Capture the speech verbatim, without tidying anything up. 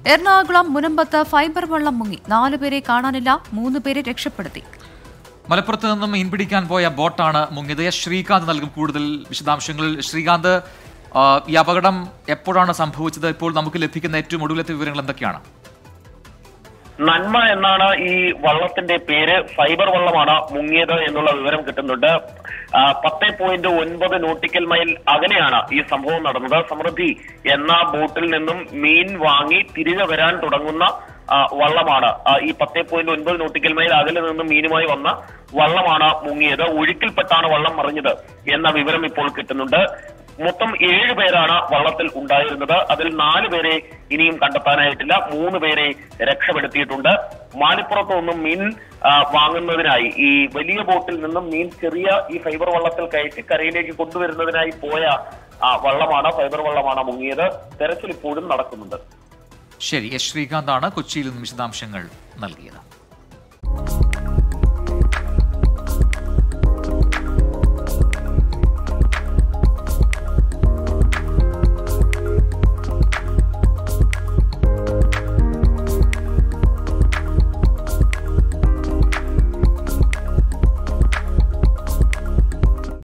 Ernakulam മുനമ്പത്ത് fibre വള്ളം മുങ്ങി നാലുപേരെ കാണാനില്ല, മൂന്ന് പേരെ രക്ഷപ്പെടുത്തി. മലപ്പുറത്ത് നിന്നും മീൻ പിടിക്കാൻ പോയ ബോട്ടാണ് മുങ്ങിയത്. ശ്രീകാന്ത് നൽകും കൂടുതൽ വിശദാംശങ്ങൾ. ശ്രീകാന്ത്, ഈ അപകടം എപ്പോഴാണ് സംഭവിച്ചത്? ഇപ്പോൾ നമുക്ക് ലഭിക്കുന്ന ഏറ്റവും ഒടുവിലത്തെ വിവരങ്ങൾ എന്തൊക്കെയാണ്? നന്മ എന്നാണ് ഈ വള്ളത്തിന്റെ പേര്. ഫൈബർ വള്ളമാണ് മുങ്ങിയത് എന്നുള്ള വിവരം കിട്ടുന്നുണ്ട്. പത്ത് പോയിന്റ് ഒൻപത് നോട്ടിക്കൽ മൈൽ അകലെയാണ് ഈ സംഭവം നടന്നത്. സമൃദ്ധി എന്ന ബോട്ടിൽ നിന്നും മീൻ വാങ്ങി തിരികെ വരാൻ തുടങ്ങുന്ന വള്ളമാണ് ഈ പത്ത് പോയിന്റ് ഒൻപത് നോട്ടിക്കൽ മൈൽ അകലെ നിന്നും മീനുമായി വന്ന വള്ളമാണ് മുങ്ങിയത്. ഒഴുക്കിൽപ്പെട്ടാണ് വള്ളം മറിഞ്ഞത് എന്ന വിവരം ഇപ്പോൾ കിട്ടുന്നുണ്ട്. മൊത്തം ഏഴ് പേരാണ് വള്ളത്തിൽ ഉണ്ടായിരുന്നത്. അതിൽ നാല് പേരെ ഇനിയും കണ്ടെത്താനായിട്ടില്ല, മൂന്ന് പേരെ രക്ഷപ്പെടുത്തിയിട്ടുണ്ട്. മാലിപ്പുറത്ത് നിന്നും മീൻ വാങ്ങുന്നതിനായി ഈ വലിയ ബോട്ടിൽ നിന്നും മീൻ ചെറിയ ഈ ഫൈബർ വള്ളത്തിൽ കയറ്റി കരയിലേക്ക് കൊണ്ടുവരുന്നതിനായി പോയ വള്ളമാണ് ഫൈബർ വള്ളമാണ് മുങ്ങിയത്. തെരച്ചിൽ ഇപ്പോഴും നടക്കുന്നുണ്ട്. ശരി, എസ് ശ്രീകാന്താണ് കൊച്ചിയിൽ നിന്നും വിശദാംശങ്ങൾ നൽകിയത്.